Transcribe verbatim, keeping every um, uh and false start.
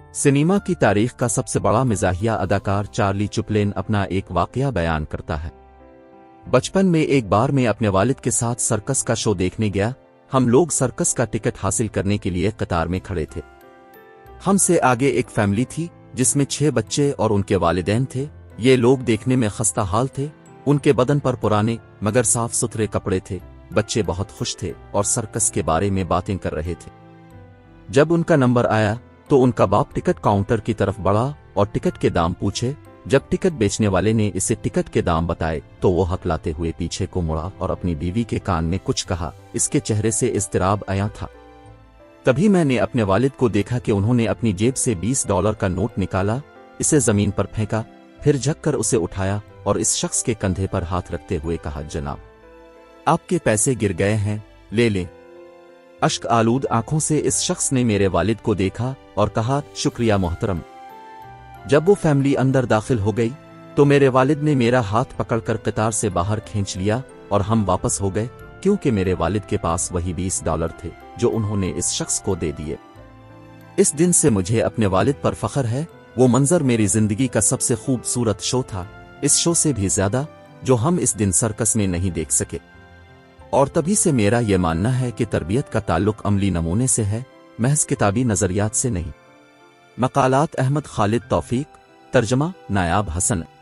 Cinema की तारीख का सबसे बड़ा मिजाहिया अदाकार चार्ली चैपलिन अपना एक वाकया बयान करता है। बचपन में एक बार मैं अपने वालिद के साथ सर्कस का शो देखने गया। हम लोग सर्कस का टिकट हासिल करने के लिए कतार में खड़े थे। हमसे आगे एक फैमिली थी जिसमें छह बच्चे और उनके वालिदैन थे। ये लोग देखने में खस्ता हाल थे। उनके बदन पर पुराने मगर साफ सुथरे कपड़े थे। बच्चे बहुत खुश थे और सर्कस के बारे में बातें कर रहे थे। जब उनका नंबर आया तो उनका बाप टिकट काउंटर की तरफ बढ़ा और टिकट के दाम पूछे। जब टिकट बेचने वाले ने इसे टिकट के दाम बताए तो वो हकलाते हुए पीछे को मुड़ा और अपनी बीवी के कान में कुछ कहा। इसके चेहरे से इज़्तिराब आया था। तभी मैंने अपने वालिद को देखा कि उन्होंने अपनी जेब से बीस डॉलर का नोट निकाला, इसे जमीन पर फेंका, फिर झुककर उसे उठाया और इस शख्स के कंधे पर हाथ रखते हुए कहा, जनाब आपके पैसे गिर गए हैं, ले लें। अश्क आलूद आंखों से इस शख्स ने मेरे वालिद को देखा और कहा, शुक्रिया मोहतरम। जब वो फैमिली अंदर दाखिल हो गई तो मेरे वालिद ने मेरा हाथ पकड़कर कतार से बाहर खींच लिया और हम वापस हो गए, क्योंकि मेरे वालिद के पास वही बीस डॉलर थे जो उन्होंने इस शख्स को दे दिए। इस दिन से मुझे अपने वालिद पर फख्र है। वो मंजर मेरी जिंदगी का सबसे खूबसूरत शो था, इस शो से भी ज्यादा जो हम इस दिन सर्कस में नहीं देख सके। और तभी से मेरा यह मानना है कि तरबियत का ताल्लुक अमली नमूने से है, महज किताबी नजरियात से नहीं। मकालात अहमद खालिद तौफीक, तर्जमा नायाब हसन।